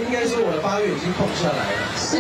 应该说我的8月已经空下来了。 是。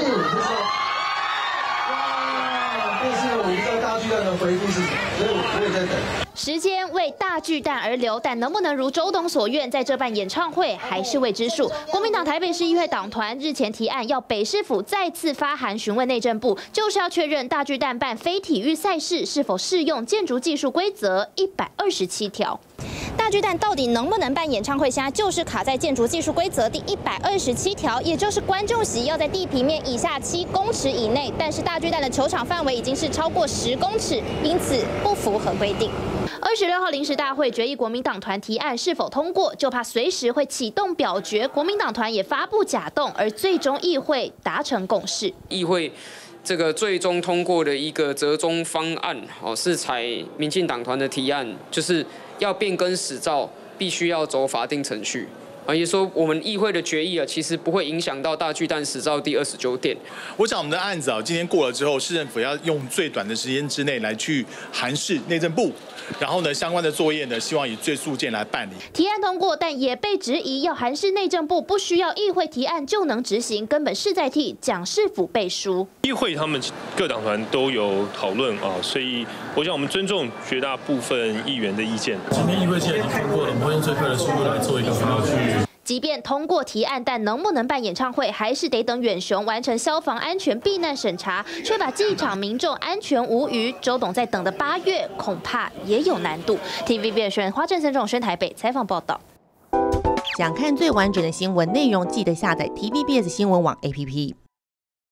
但是我不知道大巨蛋的回复是什么，所以我也在等。 时间为大巨蛋而流，但能不能如周董所愿在这办演唱会，还是未知数。国民党台北市议会党团日前提案，要北市府再次发函询问内政部，就是要确认大巨蛋办非体育赛事是否适用建筑技术规则127条。大巨蛋到底能不能办演唱会？现在就是卡在建筑技术规则第127条，也就是观众席要在地平面以下7公尺以内。但是大巨蛋的球场范围已经是超过10公尺，因此不符合规定。26号临时大会决议国民党团提案是否通过，就怕随时会启动表决，国民党团也发布假动，而最终议会达成共识。 议会这个最终通过的一个折中方案，是采民进党团的提案，就是要变更使照，必须要走法定程序。也就是说，我们议会的决议其实不会影响到大巨蛋使照第29点。 我想我们的案子今天过了之后，市政府要用最短的时间之内来去函释内政部，然后呢，相关的作业呢，希望以最速件来办理。 提案通过，但也被质疑要函释内政部，不需要议会提案就能执行，根本是在替蒋市府背书。 议会他们各党团都有讨论所以我想我们尊重绝大部分议员的意见。 今天议会既然已经通过了，我们会用最快的速度来做一个分道去。 即便通过提案，但能不能办演唱会，还是得等远雄完成消防安全避难审查，确保机场民众安全无虞。周董在等的8月，恐怕也有难度。TVBS 花正森仲宣台北采访报道。 想看最完整的新闻内容，记得下载 TVBS 新闻网 APP。